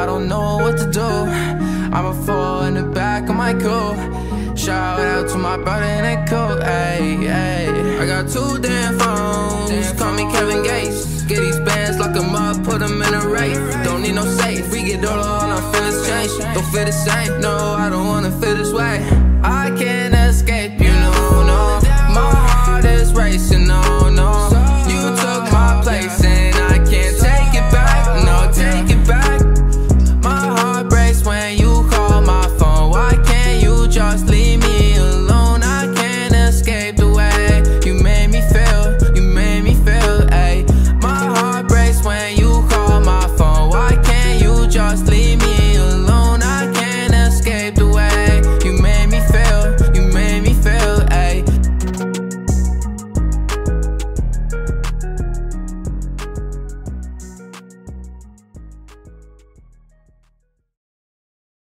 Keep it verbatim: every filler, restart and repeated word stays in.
I don't know what to do. I'ma fall in the back of my coupe. Shout out to my brother in that coat, ayy, ayy. I got two damn phones, call me Kevin Gates. Get these bands, lock them up, put them in a race. Don't need no safe, we get all on our feelings change. Don't feel the same, no, I don't wanna feel this way.